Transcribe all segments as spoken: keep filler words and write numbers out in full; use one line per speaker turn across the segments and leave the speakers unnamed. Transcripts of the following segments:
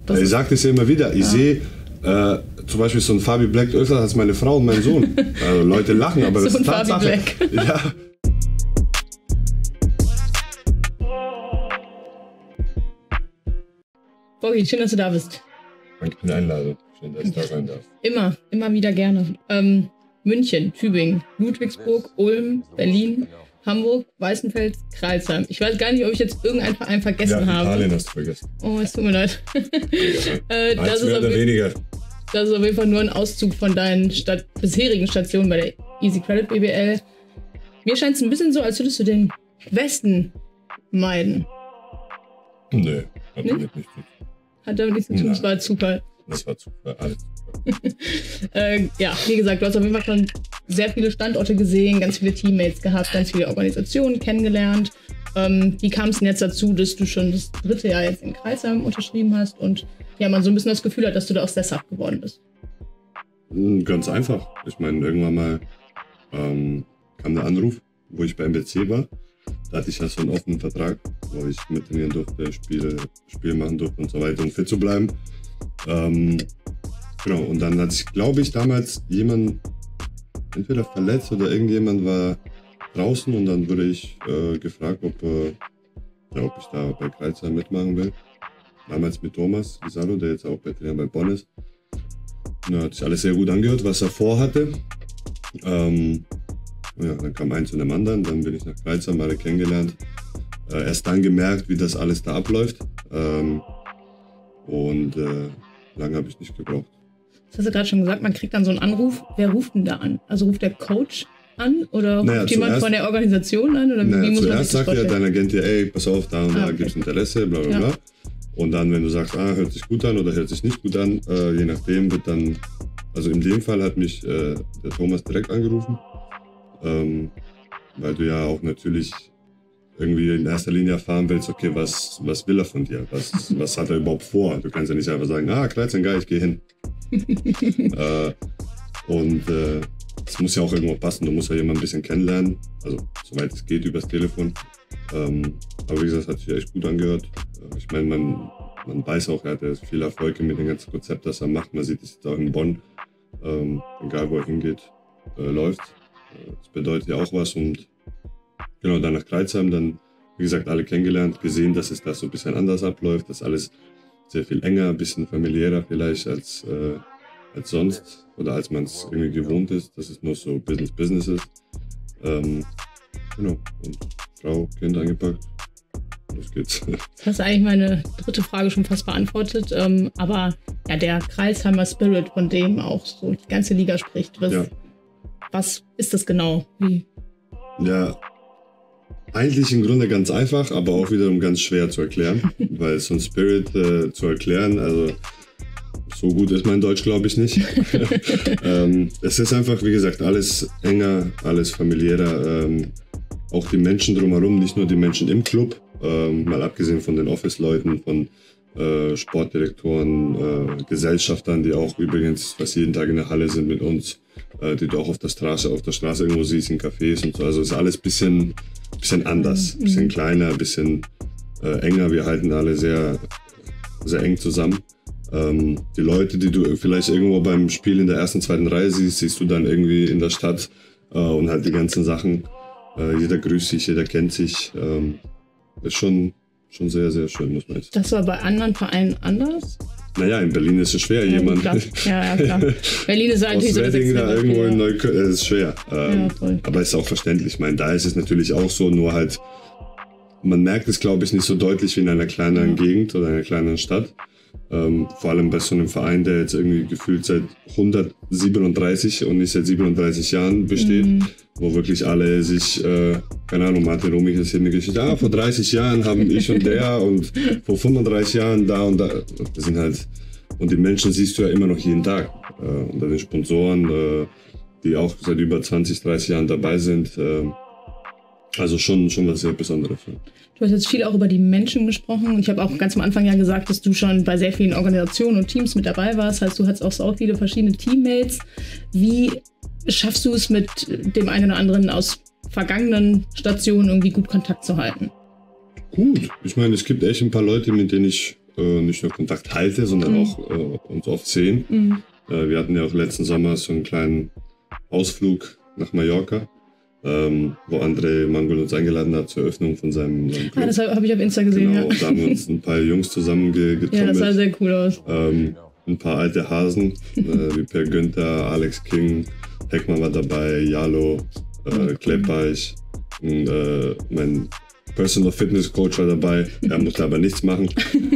Das ich sage das ja immer wieder. Ich ja. sehe äh, zum Beispiel so ein Fabi Black öfter als meine Frau und mein Sohn. Also Leute lachen, aber so das ist Tatsache. Fabi Black. Ja.
Boggi, schön, dass du da bist.
Danke für die Einladung. Schön, dass ich da sein darf.
Immer, immer wieder gerne. Ähm, München, Tübingen, Ludwigsburg, Ulm, Berlin, Hamburg, Weißenfels, Crailsheim. Ich weiß gar nicht, ob ich jetzt irgendeinen Verein vergessen
ja,
habe.
Italien hast du vergessen.
Oh, es tut mir leid.
äh, das, ist mehr oder weniger.
das ist auf jeden Fall nur ein Auszug von deinen Stat- bisherigen Stationen bei der Easy Credit B B L. Mir scheint es ein bisschen so, als würdest du den Westen meiden.
Nö, hat damit nichts zu tun.
Hat damit nichts zu tun, das war Zufall.
Das war Zufall, alles Zufall.
äh, ja, wie gesagt, du hast auf jeden Fall schon sehr viele Standorte gesehen, ganz viele Teammates gehabt, ganz viele Organisationen kennengelernt. Ähm, wie kam es denn jetzt dazu, dass du schon das dritte Jahr jetzt in Crailsheim unterschrieben hast und ja, man so ein bisschen das Gefühl hat, dass du da auch sesshaft geworden bist?
Ganz einfach. Ich meine, irgendwann mal ähm, kam der Anruf, wo ich bei M B C war. Da hatte ich ja so einen offenen Vertrag, wo ich mittrainieren durfte, Spiele, Spiele machen durfte und so weiter, um fit zu bleiben. Ähm, genau, und dann hat sich, glaube ich, damals jemand entweder verletzt oder irgendjemand war draußen und dann wurde ich äh, gefragt, ob, äh, ja, ob ich da bei Crailsheim mitmachen will. Damals mit Thomas Isalo, der jetzt auch bei Trainer bei Bonn ist. Da hat sich alles sehr gut angehört, was er vorhatte. Ähm, ja, dann kam eins zu dem anderen, dann bin ich nach Crailsheim, alle kennengelernt. Äh, erst dann gemerkt, wie das alles da abläuft. Ähm, und äh, lange habe ich nicht gebraucht.
Das hast du gerade schon gesagt, man kriegt dann so einen Anruf. Wer ruft denn da an? Also ruft der Coach an oder ruft naja, jemand zuerst, von der Organisation an? Oder
naja,
wie muss man
zuerst sagt ja dein Agent dir, ey, pass auf, da und ah, da okay. gibt es Interesse, bla bla ja. bla. Und dann, wenn du sagst, ah, hört sich gut an oder hört sich nicht gut an, äh, je nachdem wird dann, also in dem Fall hat mich äh, der Thomas direkt angerufen, ähm, weil du ja auch natürlich irgendwie in erster Linie erfahren willst, okay, was, was will er von dir, was, was hat er überhaupt vor? Du kannst ja nicht einfach sagen, ah, Crailsheim, geil, ich gehe hin. äh, und äh, das muss ja auch irgendwo passen, du musst ja jemanden ein bisschen kennenlernen, also soweit es geht übers Telefon. Ähm, aber wie gesagt, das hat sich echt gut angehört. Ich meine, man, man weiß auch, er hat ja viel Erfolg mit dem ganzen Konzept, das er macht. Man sieht es jetzt auch in Bonn, ähm, egal wo er hingeht, äh, läuft. Das bedeutet ja auch was und genau, dann nach Crailsheim, dann, wie gesagt, alle kennengelernt, gesehen, dass es da so ein bisschen anders abläuft, dass alles sehr viel enger, ein bisschen familiärer vielleicht als, äh, als sonst oder als man es irgendwie gewohnt ist, dass es nur so Business-Business ist. Ähm, genau, und Frau, Kind eingepackt. Los geht's.
Das hast du eigentlich meine dritte Frage schon fast beantwortet. Ähm, aber ja, der Crailsheimer Spirit, von dem auch so die ganze Liga spricht. Was, ja. was ist das genau? Wie?
Ja, eigentlich im Grunde ganz einfach, aber auch wiederum ganz schwer zu erklären. Weil so ein Spirit äh, zu erklären, also so gut ist mein Deutsch, glaube ich, nicht. ähm, es ist einfach, wie gesagt, alles enger, alles familiärer. Ähm, auch die Menschen drumherum, nicht nur die Menschen im Club. Ähm, mal abgesehen von den Office-Leuten, von äh, Sportdirektoren, äh, Gesellschaftern, die auch übrigens fast jeden Tag in der Halle sind mit uns, äh, die du auch auf der Straße, auf der Straße irgendwo siehst, in Cafés und so. Also ist alles ein bisschen, bisschen anders, ein bisschen kleiner, ein bisschen äh, enger. Wir halten alle sehr, sehr eng zusammen. Ähm, die Leute, die du vielleicht irgendwo beim Spiel in der ersten, zweiten Reihe siehst, siehst du dann irgendwie in der Stadt äh, und halt die ganzen Sachen. Äh, jeder grüßt sich, jeder kennt sich. Ähm, ist schon, schon sehr, sehr schön, muss man jetzt.
Das war bei anderen Vereinen anders?
Naja, in Berlin ist es schwer, ja, jemand.
Klar. Ja, ja, klar. Berlin ist halt
aus Wedding da irgendwo
ja.
in Neukölln, es ist schwer. Ähm,
ja, voll.
Aber es ist auch verständlich. Ich meine, da ist es natürlich auch so, nur halt, man merkt es, glaube ich, nicht so deutlich wie in einer kleineren ja. Gegend oder einer kleineren Stadt. Ähm, vor allem bei so einem Verein, der jetzt irgendwie gefühlt seit hundertsiebenunddreißig und nicht seit siebenunddreißig Jahren besteht, mhm. wo wirklich alle sich, äh, keine Ahnung, Martin Romich ist hier eine Geschichte, ah, vor dreißig Jahren haben ich und der und vor fünfunddreißig Jahren da und da. Das sind halt, und die Menschen siehst du ja immer noch jeden Tag. Äh, unter den Sponsoren, äh, die auch seit über zwanzig, dreißig Jahren dabei sind. Äh, also schon, schon was sehr Besonderes. Ja.
Du hast jetzt viel auch über die Menschen gesprochen und ich habe auch ganz am Anfang ja gesagt, dass du schon bei sehr vielen Organisationen und Teams mit dabei warst. Heißt, du hattest auch so viele verschiedene Teammates. Wie schaffst du es mit dem einen oder anderen aus vergangenen Stationen irgendwie gut Kontakt zu halten?
Gut. Ich meine, es gibt echt ein paar Leute, mit denen ich äh, nicht nur Kontakt halte, sondern mhm. auch äh, uns oft sehen. Mhm. Äh, wir hatten ja auch letzten Sommer so einen kleinen Ausflug nach Mallorca, ähm, wo André Mangol uns eingeladen hat zur Eröffnung von seinem, seinem Club.
Ah, das habe ich auf Insta gesehen,
genau,
ja.
Und da haben wir uns ein paar Jungs zusammen ge getrommelt.
Ja, das sah sehr cool aus.
Ähm, ein paar alte Hasen, äh, wie Per Günther, Alex King, Heckmann war dabei, Jalo, äh, Kleppeich, und, äh, mein Personal Fitness Coach war dabei, er musste aber nichts machen,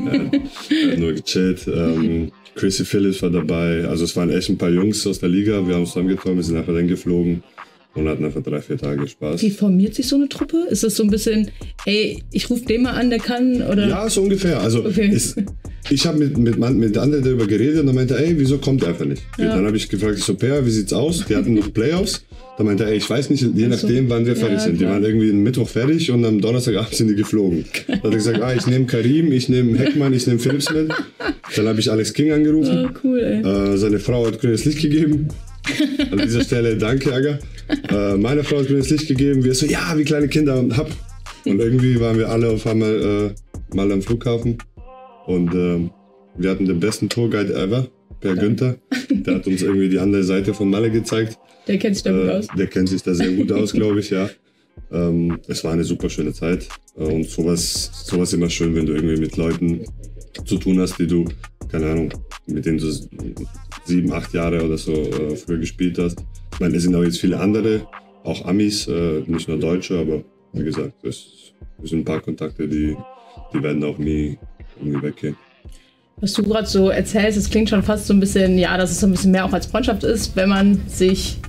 er hat nur gechillt. Ähm, Chrissy Phillips war dabei, also es waren echt ein paar Jungs aus der Liga, wir haben uns zusammengekommen, wir sind einfach dann geflogen und hatten einfach drei, vier Tage Spaß.
Wie formiert sich so eine Truppe? Ist das so ein bisschen, ey, ich rufe den mal an, der kann, oder?
Ja, so ungefähr, also
okay.
ist, ich habe mit, mit, mit André darüber geredet und er meinte, ey, wieso kommt er einfach nicht?
Ja.
Dann habe ich gefragt, ich so, Per, wie sieht's aus? Die hatten noch Playoffs. Da meinte er, ey, ich weiß nicht, je nachdem, wann wir
ja,
fertig sind.
klar.
Die waren irgendwie am Mittwoch fertig und am Donnerstagabend sind die geflogen. Dann hat er gesagt, ah, ich nehme Karim, ich nehme Heckmann, ich nehme Phillips mit. Dann habe ich Alex King angerufen.
Oh, cool, ey.
Äh, seine Frau hat grünes Licht gegeben. An dieser Stelle danke, Aga. Äh, meine Frau hat grünes Licht gegeben. Wir so, ja, wie kleine Kinder und hab. Und irgendwie waren wir alle auf einmal äh, mal am Flughafen. Und äh, wir hatten den besten Tourguide ever, Per ja. Günther. Der hat uns irgendwie die andere Seite von Malle gezeigt.
Der kennt sich da gut
äh,
aus.
Der kennt sich da sehr gut aus, glaube ich, ja. Ähm, es war eine super schöne Zeit. Äh, und sowas, sowas immer schön, wenn du irgendwie mit Leuten zu tun hast, die du, keine Ahnung, mit denen du sieben, acht Jahre oder so äh, früher gespielt hast. Ich meine, es sind auch jetzt viele andere, auch Amis, äh, nicht nur Deutsche, aber wie gesagt, es sind ein paar Kontakte, die, die werden auch nie irgendwie weggehen.
Was du gerade so erzählst, es klingt schon fast so ein bisschen, ja, dass es so ein bisschen mehr auch als Freundschaft ist, wenn man sich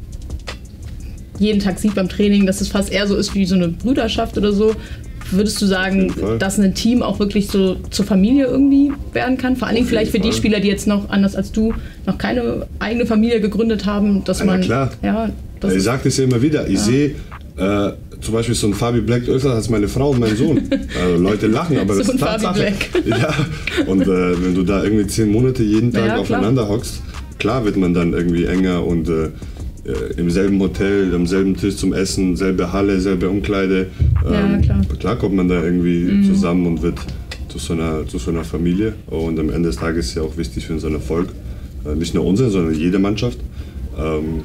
jeden Tag sieht beim Training, dass es fast eher so ist wie so eine Brüderschaft oder so. Würdest du sagen, dass ein Team auch wirklich so zur Familie irgendwie werden kann? Vor allen Dingen vielleicht für die Spieler, die jetzt noch, anders als du, noch keine eigene Familie gegründet haben, dass
ja,
man...
klar.
Ja, das
ich sage das ja immer wieder. Ich ja. sehe äh, zum Beispiel so ein Fabi Black öfter als meine Frau und mein Sohn. Also Leute lachen, aber so das ist Tatsache. Ja. Und äh, wenn du da irgendwie zehn Monate jeden Tag ja, aufeinander hockst, klar wird man dann irgendwie enger und äh, im selben Hotel, am selben Tisch zum Essen, selbe Halle, selbe Umkleide.
Ja,
ähm,
klar.
klar kommt man da irgendwie
mhm. zusammen
und wird zu so, einer, zu so einer Familie. Und am Ende des Tages ist ja auch wichtig für unseren Erfolg. Äh, nicht nur unseren, sondern jede Mannschaft. Ähm,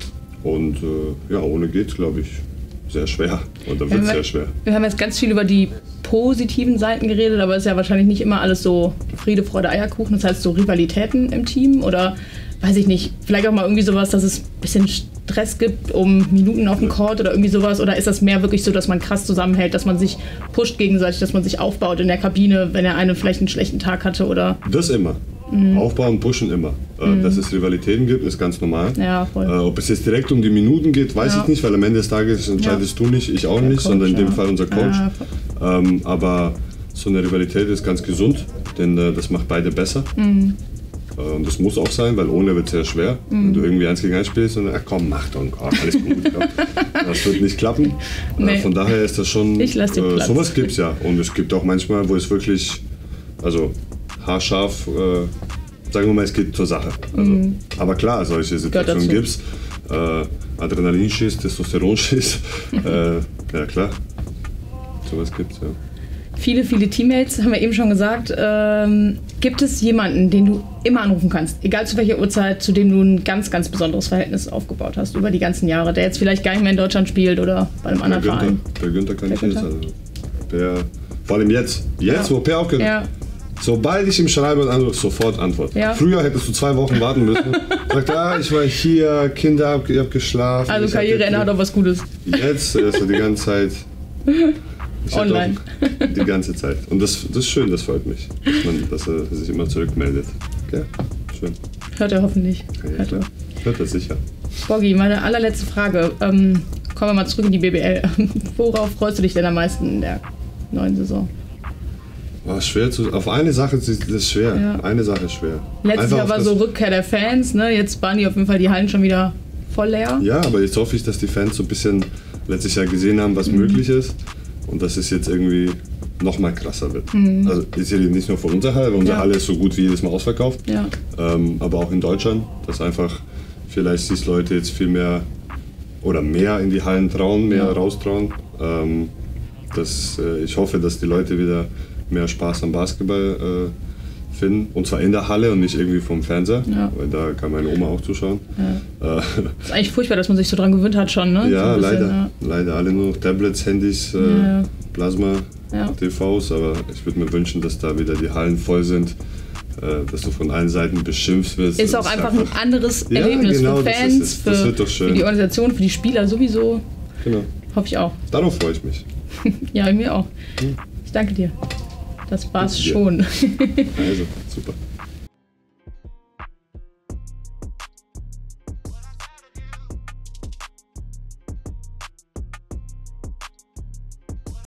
und äh, ja, ohne geht's, glaube ich, sehr schwer. Und da wird es sehr schwer.
Wir haben jetzt ganz viel über die positiven Seiten geredet, aber es ist ja wahrscheinlich nicht immer alles so Friede, Freude, Eierkuchen. Das heißt so Rivalitäten im Team oder weiß ich nicht, vielleicht auch mal irgendwie sowas, dass es ein bisschen Stress gibt um Minuten auf dem Court oder irgendwie sowas? Oder ist das mehr wirklich so, dass man krass zusammenhält, dass man sich pusht gegenseitig, dass man sich aufbaut in der Kabine, wenn der eine vielleicht einen schlechten Tag hatte? Oder?
Das immer. Mhm. Aufbauen, pushen immer. Mhm. Dass es Rivalitäten gibt, ist ganz normal.
Ja, voll.
Äh, ob es jetzt direkt um die Minuten geht, weiß ja. ich nicht, weil am Ende des Tages entscheidest ja. du nicht, ich auch der nicht, Coach, sondern in dem ja. Fall unser Coach. Ja, ähm, aber so eine Rivalität ist ganz gesund, denn äh, das macht beide besser. Mhm. Und das muss auch sein, weil ohne wird es sehr schwer. Mhm. Wenn du irgendwie eins gegen eins spielst und ach komm, mach doch, oh, alles gut. Das wird nicht klappen. Nee. Von daher ist das schon,
ich lass den
äh,
Platz.
sowas gibt es ja. Und es gibt auch manchmal, wo es wirklich, also haarscharf, äh, sagen wir mal, es geht zur Sache. Also, mhm. Aber klar, solche Situationen gibt es. Äh, Adrenalinschiss, Testosteronschiss. äh, ja klar, sowas gibt es, ja.
Viele, viele Teammates, haben wir eben schon gesagt. Ähm, gibt es jemanden, den du immer anrufen kannst, egal zu welcher Uhrzeit, zu dem du ein ganz, ganz besonderes Verhältnis aufgebaut hast über die ganzen Jahre, der jetzt vielleicht gar nicht mehr in Deutschland spielt oder bei einem anderen
Günther.
Verein?
Per Günther kann ich jetzt. Also per, vor allem jetzt. Jetzt, ja. wo Per aufgehört hat. Ja. Sobald ich ihm schreibe und anrufe, sofort Antwort. Ja. Früher hättest du zwei Wochen warten müssen. Sagt, ah, ich war hier, Kinder, hab, ich hab geschlafen.
Also Karriereende hat auch was Gutes.
Jetzt ist er die ganze Zeit... Ich
online.
Die ganze Zeit. Und das, das ist schön, das freut mich, dass, man, dass er sich immer zurückmeldet. Okay, schön.
Hört er hoffentlich.
Ja, Hört, er. Hört er sicher.
Bogi, meine allerletzte Frage. Ähm, kommen wir mal zurück in die B B L. Worauf freust du dich denn am meisten in der neuen Saison?
Oh, schwer zu, auf eine Sache ist das schwer. Ja. Eine Sache ist schwer.
Letztes Jahr war so Rückkehr der Fans. Ne? Jetzt waren die auf jeden Fall die Hallen schon wieder voll leer.
Ja, aber jetzt hoffe ich, dass die Fans so ein bisschen letztes Jahr gesehen haben, was mhm. möglich ist. Und dass es jetzt irgendwie noch mal krasser wird. Mhm. Also ist ja nicht nur für unsere Halle, weil unsere ja. Halle ist so gut wie jedes Mal ausverkauft. Ja. Ähm, aber auch in Deutschland, dass einfach vielleicht sich Leute jetzt viel mehr oder mehr in die Hallen trauen, mehr ja. raustrauen. Ähm, dass, äh, ich hoffe, dass die Leute wieder mehr Spaß am Basketball finden. Und zwar in der Halle und nicht irgendwie vom Fernseher,
ja.
weil da kann meine Oma auch zuschauen.
Ja. Äh, ist eigentlich furchtbar, dass man sich so dran gewöhnt hat schon, ne?
Ja,
so bisschen,
leider.
Ja.
Leider alle nur noch Tablets, Handys, äh,
ja.
Plasma,
ja.
T Vs, aber ich würde mir wünschen, dass da wieder die Hallen voll sind, äh, dass du von allen Seiten beschimpft wirst.
Ist auch
ist
einfach,
einfach
ein anderes
ja,
Erlebnis
genau,
für Fans,
das ist, das wird doch schön.
für die Organisation, für die Spieler sowieso.
Genau.
Hoffe ich auch.
Darauf freue ich mich.
Ja, mir auch. Ich danke dir. Das war's schon.
Also, super.